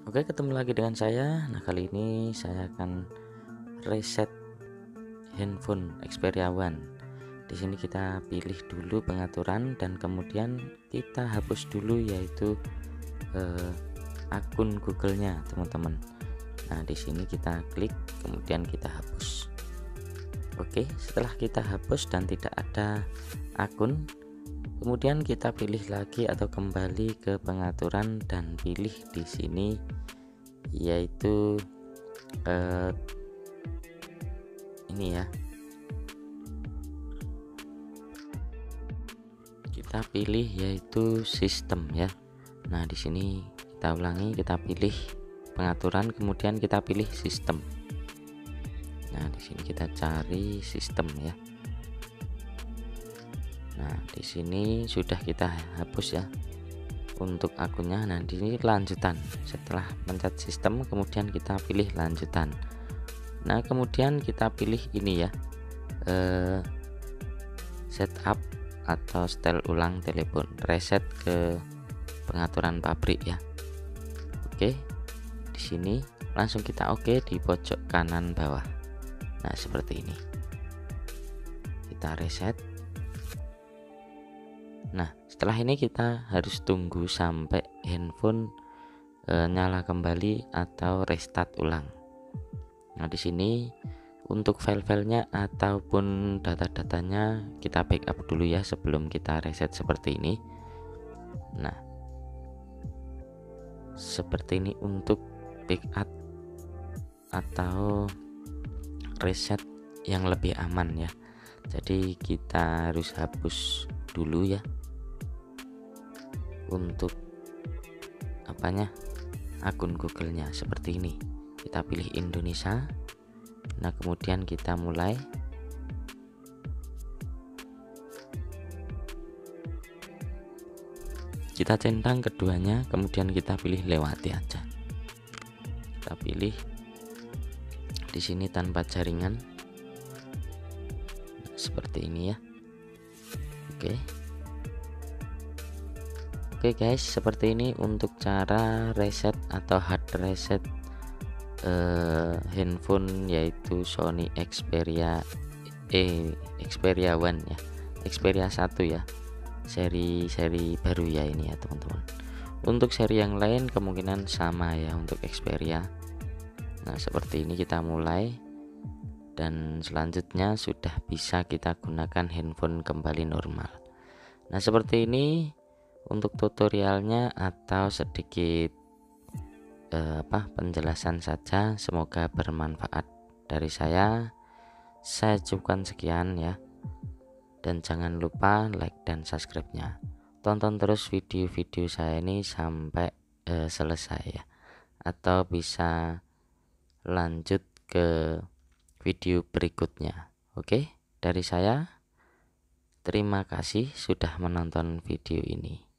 Oke, ketemu lagi dengan saya. Nah, kali ini saya akan reset handphone Xperia One. Di sini kita pilih dulu pengaturan dan kemudian kita hapus dulu yaitu akun Google-nya, teman-teman. Nah, di sini kita klik kemudian kita hapus. Oke, setelah kita hapus dan tidak ada akun, kemudian kita pilih lagi atau kembali ke pengaturan dan pilih di sini yaitu ini ya, kita pilih yaitu sistem ya. Nah, di sini kita ulangi, kita pilih pengaturan kemudian kita pilih sistem. Nah, di sini kita cari sistem ya. Nah, di sini sudah kita hapus ya untuk akunnya. Nah, di sini lanjutan. Setelah pencet sistem kemudian kita pilih lanjutan. Nah, kemudian kita pilih ini ya, setup atau setel ulang telepon, reset ke pengaturan pabrik ya. Oke, di sini langsung kita oke di pojok kanan bawah. Nah, seperti ini. Kita reset. Nah, setelah ini kita harus tunggu sampai handphone nyala kembali atau restart ulang. Nah, di sini untuk file-filenya ataupun data-datanya kita backup dulu ya sebelum kita reset seperti ini. Nah, seperti ini untuk backup atau reset yang lebih aman ya. Jadi kita harus hapus dulu ya untuk apanya, akun Google-nya seperti ini. Kita pilih Indonesia. Nah, kemudian kita mulai. Kita centang keduanya, kemudian kita pilih lewati aja. Kita pilih di sini tanpa jaringan. Nah, seperti ini ya. Oke guys, seperti ini untuk cara reset atau hard reset handphone yaitu Sony Xperia One ya, Xperia 1 ya, seri baru ya ini ya teman-teman. Untuk seri yang lain kemungkinan sama ya untuk Xperia. Nah, seperti ini kita mulai dan selanjutnya sudah bisa kita gunakan handphone kembali normal. Nah, seperti ini untuk tutorialnya atau sedikit penjelasan saja, semoga bermanfaat. Dari saya cukupkan sekian ya, dan jangan lupa like dan subscribe-nya. Tonton terus video-video saya ini sampai selesai ya, atau bisa lanjut ke video berikutnya. Oke, dari saya terima kasih sudah menonton video ini.